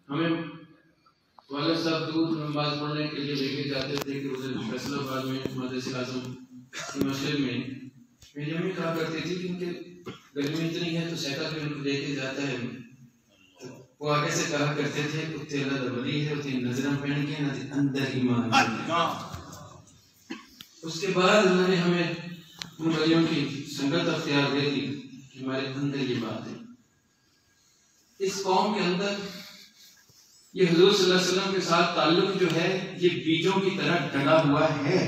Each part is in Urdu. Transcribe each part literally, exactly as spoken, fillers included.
ہمیں والد صاحب دودھ نماز پڑھنے کے لیے لے کے جاتے تھے کہ ادھر فیصل آباد میں مدرسہ اعظم کی مسجد میں میری امی کہا کرتی تھی کہ ان کے گرمی اتنی ہے تو سیکل پہ ان کو لے کے جاتا ہے. وہ آگے سے کہا کرتے تھے اتنے اللہ دبلی ہے اتنی نظریں پہن کے نہ اندر ایمان. اس کے بعد انہوں نے ہمیں ان ولیوں کی سنگت اختیار دے دی کہ ہمارے اندر یہ بات ہے. اس قوم کے اندر یہ حضور صلی اللہ علیہ وسلم کے ساتھ تعلق جو ہے یہ بیجوں کی طرح ڈلا ہوا ہے.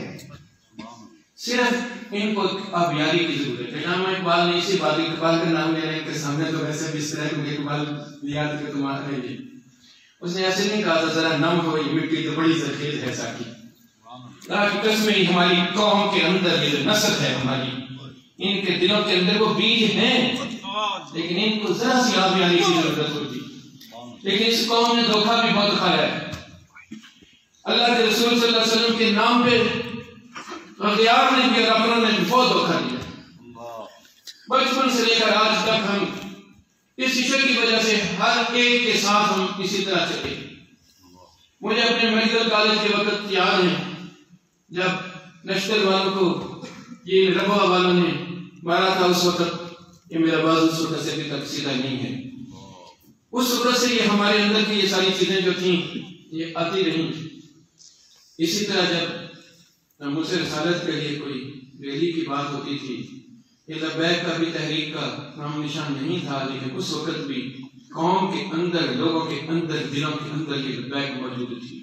صرف ان کو آبیاری کی ضرورت ہے. علامہ اقبال نے اسی بات اقبال کا نام لے رہے ہیں کہ سامنے تو ویسے بھی اس طرح کیونکہ اقبال یاد کہ تم آ رہے ہیں. اس نے ایسے نہیں کہا تھا ذرا نم ہو یہ مٹی تو بڑی زرخیز ہے ساکی. قسمیں ہماری قوم کے اندر یہ جو نسل ہے ہماری ان کے دلوں کے اندر وہ بیج ہیں لیکن ان کو ذرا سی آبیاری کی ضرورت ہوتی. لیکن اس قوم نے دھوکہ بھی بہت کھایا ہے. اللہ کے رسول صلی اللہ علیہ وسلم کے نام پہ اغیار نے بھی اپنوں نے بہت دھوکہ دیا. بچپن سے لے کر آج تک ہم اس ایشو کی وجہ سے ہر ایک کے ساتھ ہم اسی طرح چلے. مجھے اپنے میڈیکل کالج کے وقت یاد ہے جب نشتر والوں کو یہ ربوہ والوں نے مارا تھا. اس وقت یہ میرا باز اس وقت سے بھی تک سیدھا نہیں ہے. اس وقت سے یہ ہمارے اندر کی یہ ساری چیزیں جو تھیں یہ آتی رہیں. اسی طرح جب مجھ سے رسالت کے لیے کوئی ریلی کی بات ہوتی تھی یہ لبیک کا بھی تحریک کا نام نشان نہیں تھا لیکن اس وقت بھی قوم کے اندر لوگوں کے اندر دلوں کے اندر یہ لبیک موجود تھی.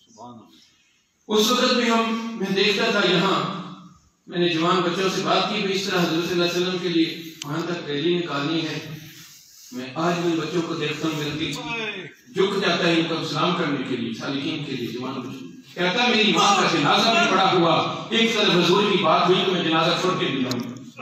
اس وقت بھی ہم میں دیکھتا تھا یہاں میں نے جوان بچوں سے بات کی بھی اس طرح حضور صلی اللہ علیہ وسلم کے لیے وہاں تک ریلی نکالنی ہے. میں آج بھی بچوں کو دیکھتا ہوں میرا دل جھک جاتا ہے ان کو سلام کرنے کے لیے سالکین کے لیے. جوان بچوں کہتا ہے میری ماں کا جنازہ بھی پڑا ہوا ایک طرف حضور کی بات ہوئی تو میں جنازہ چھوڑ کے بھی جاؤں.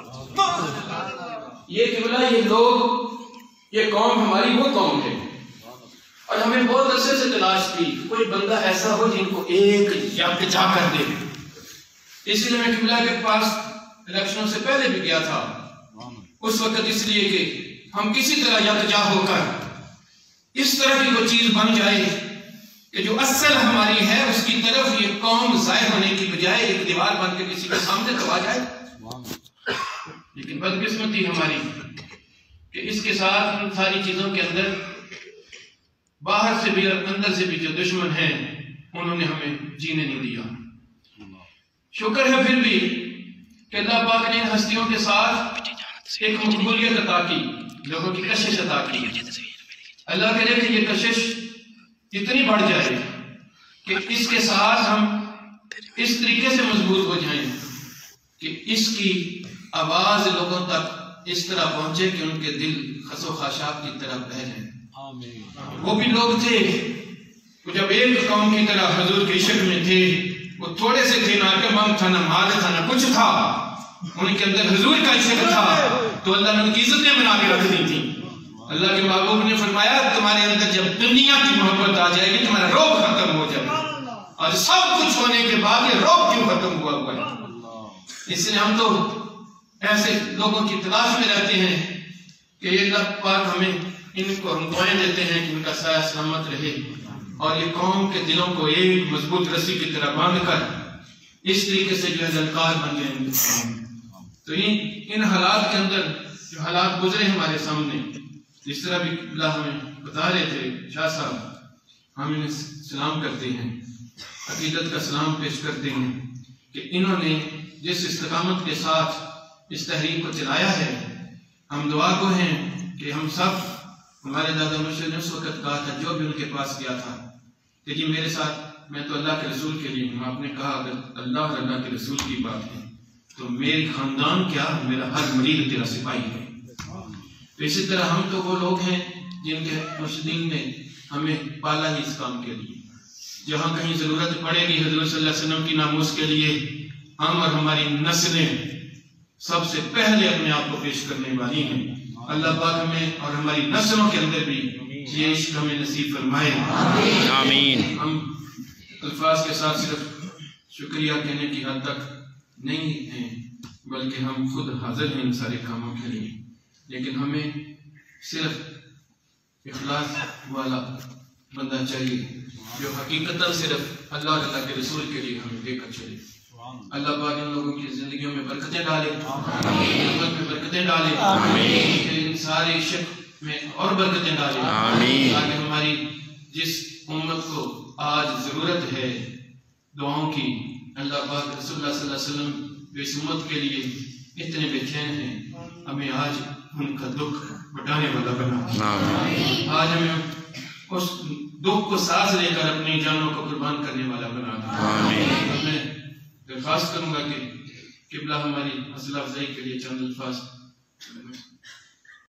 یہ قبلہ یہ لوگ یہ قوم ہماری وہ قوم ہے اور ہمیں بہت عرصے سے تلاش کی کوئی بندہ ایسا ہو جن کو ایک یکجا کر دے. اس لیے میں قبلہ کے پاس الیکشنوں سے پہلے بھی گیا تھا اس وقت اس لیے کہ ہم کسی طرح یکجا ہو کر اس طرح کی کوئی چیز بن جائے کہ جو اصل ہماری ہے اس کی طرف یہ قوم ظاہر ہونے کی بجائے ایک دیوار بن کے کسی کے سامنے دبا جائے. لیکن بدقسمتی ہماری کہ اس کے ساتھ ان ساری چیزوں کے اندر باہر سے بھی اور اندر سے بھی جو دشمن ہیں انہوں نے ہمیں جینے نہیں دیا. شکر ہے پھر بھی کہ اللہ پاک نے ہستیوں کے ساتھ ایک مقبولیت عطا کی لوگوں کی کشش عطا کی. اللہ کرے کہ یہ کشش اتنی بڑھ جائے کہ اس کے ساتھ ہم اس طریقے سے مضبوط ہو جائیں کہ اس کی آواز لوگوں تک اس طرح پہنچے کہ ان کے دل خس و خاشاک کی طرف بہہ جائیں. وہ بھی لوگ تھے وہ جب ایک قوم کی طرح حضور کی شکل میں تھے وہ تھوڑے سے تھے نہ کمام تھا نہ مال تھا نہ کچھ تھا ان کے اندر حضور کا عشق تھا تو اللہ نے ان کی عزتیں بنا کے رکھ دی تھی. اللہ کے محبوب نے فرمایا تمہارے اندر جب دنیا کی محبت آ جائے گی تمہارا روب ختم ہو جائے گا اور سب کچھ ہونے کے بعد یہ روب کیوں ختم ہوا ہوا ہے. اس لیے ہم تو ایسے لوگوں کی تلاش میں رہتے ہیں کہ یہ اللہ پاک ہمیں ان کو ہم دعائیں دیتے ہیں کہ ان کا سایہ سلامت رہے اور یہ قوم کے دلوں کو ایک مضبوط رسی کی طرح باندھ کر اس طریقے سے جو ہے جلکار بن جائیں. تو ان حالات کے اندر جو حالات گزرے ہمارے سامنے جس طرح بھی اللہ ہمیں بتا رہے تھے شاہ صاحب ہم انہیں سلام کرتے ہیں عقیدت کا سلام پیش کرتے ہیں کہ انہوں نے جس استقامت کے ساتھ اس تحریک کو چلایا ہے ہم دعا کو ہیں کہ ہم سب ہمارے دادا مرشد نے اس وقت کہا تھا جو بھی ان کے پاس گیا تھا کہ جی میرے ساتھ میں تو اللہ کے رسول کے لیے ہوں. آپ نے کہا اگر اللہ اور اللہ کے رسول کی بات ہے تو میری خاندان کیا میرا ہر مرید تیرا سپاہی ہے. تو اسی طرح ہم تو وہ لوگ ہیں جن کے مرشدین نے ہمیں پالا ہی اس کام کے لیے. جہاں کہیں ضرورت پڑے گی حضور صلی اللہ علیہ وسلم کی ناموس کے لیے ہم اور ہماری نسلیں سب سے پہلے اپنے آپ کو پیش کرنے والی ہیں. اللہ پاک ہمیں اور ہماری نسلوں کے اندر بھی یہ عشق ہمیں نصیب فرمائے. آمین. ہم الفاظ کے ساتھ صرف شکریہ کہنے کی حد تک نہیں ہیں بلکہ ہم خود حاضر ہیں ان سارے کاموں کے لیے. لیکن ہمیں صرف اخلاص والا بندہ چاہیے جو حقیقتاً صرف اللہ اور اللہ کے رسول کے لیے ہمیں دے کر چلے۔ اللہ پاک ان لوگوں کی زندگیوں میں برکتیں ڈالے، محبت میں برکتیں ڈالے، ان سارے شک میں اور برکتیں ڈالے، تاکہ ہماری جس امت کو آج ضرورت ہے دعاؤں کی، اللہ پاک رسول اللہ صلی اللہ علیہ وسلم جو اس امت کے لیے اتنے بے چین ہیں، ہمیں آج ان کا دکھ بٹانے والا بنا، آج ہمیں اس دکھ کو سانس لے کر اپنی جانوں کو قربان کرنے والا بنا۔ میں درخواست کروں گا کہ قبلہ ہماری حوصلہ افزائی کے لیے چند الفاظ